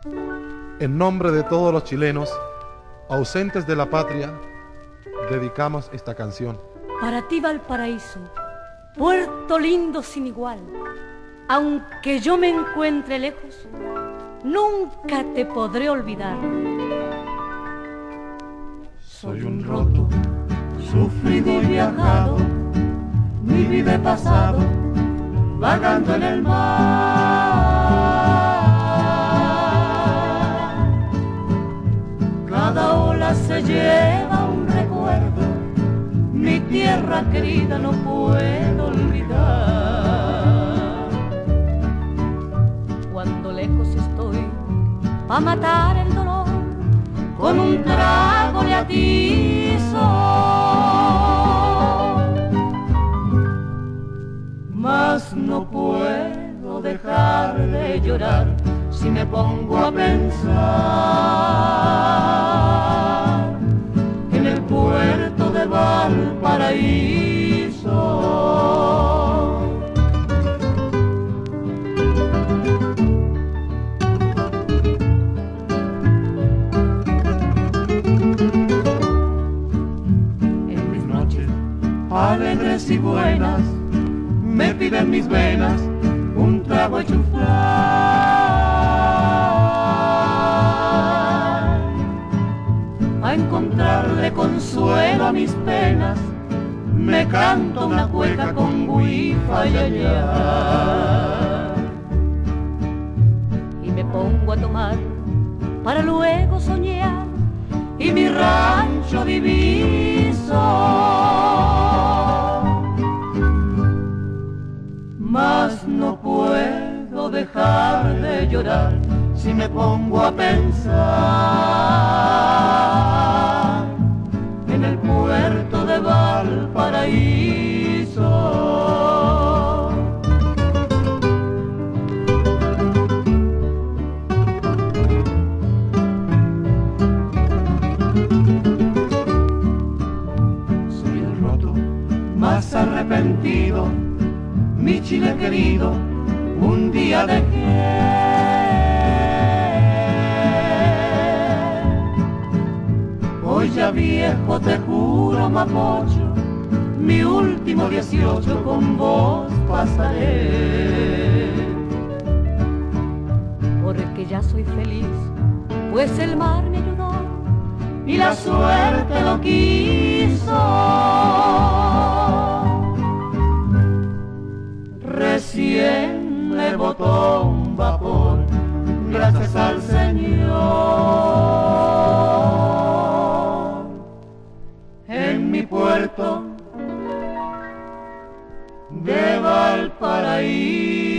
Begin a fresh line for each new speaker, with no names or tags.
En nombre de todos los chilenos ausentes de la patria, dedicamos esta canción.
Para ti, Valparaíso, puerto lindo sin igual, aunque yo me encuentre lejos, nunca te podré olvidar.
Soy un roto, sufrido y viajado, mi vida he pasado vagando en el mar. Cada ola se lleva un recuerdo, mi tierra querida no puedo olvidar.
Cuando lejos estoy, pa' matar el dolor, con un trago le atizo.
Mas no puedo dejar de llorar si me pongo a pensar en el puerto de Valparaíso. En mis noches alegres y buenas me piden mis venas un trago a chuflar. A encontrarle consuelo a mis penas, me canto una cueca con guifa y allá.
Y me pongo a tomar para luego soñar, y mi rancho diviso.
Mas no puedo dejar de llorar si me pongo a pensar en el puerto de Valparaíso. Soy el roto más arrepentido, mi Chile querido, un día dejé. Hoy ya viejo te juro, Mapocho, mi último 18 con vos pasaré.
Porque ya soy feliz, pues el mar me ayudó
Y la suerte lo quiso. Recién le botó un vapor, gracias al Señor. En mi puerto de Valparaíso.